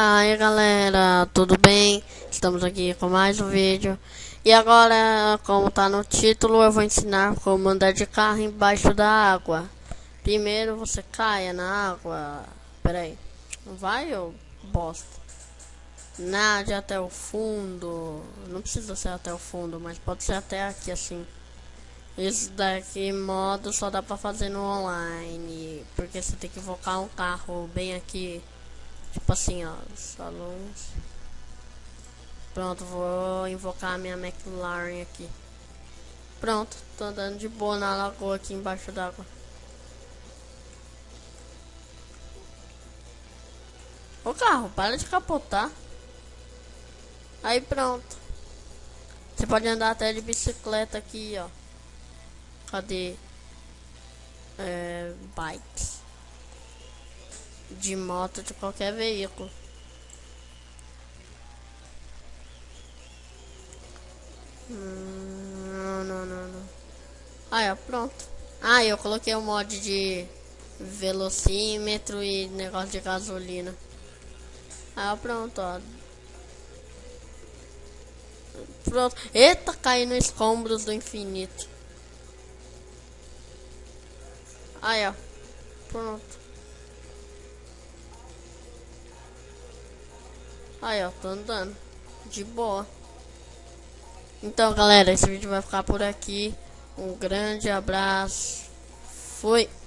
Aí galera, tudo bem? Estamos aqui com mais um vídeo. E agora, como tá no título, eu vou ensinar como andar de carro embaixo da água. Primeiro você caia na água. Pera aí, não vai ou bosta? Nade até o fundo. Não precisa ser até o fundo, mas pode ser até aqui assim. Isso daqui modo só dá pra fazer no online, porque você tem que invocar um carro bem aqui. Tipo assim, ó, salões. Pronto, vou invocar a minha McLaren aqui. Pronto, tô andando de boa na lagoa aqui embaixo d'água. Ô carro, para de capotar. Aí pronto. Você pode andar até de bicicleta aqui, ó. Cadê? Bikes. De moto, de qualquer veículo. Não. Aí, ó, pronto. Ah, eu coloquei o mod de velocímetro e negócio de gasolina. Aí, ó, pronto, ó. Pronto. Eita, caí nos escombros do infinito. Aí, ó. Pronto. Aí, ó, tô andando. De boa. Então, galera, esse vídeo vai ficar por aqui. Um grande abraço. Fui.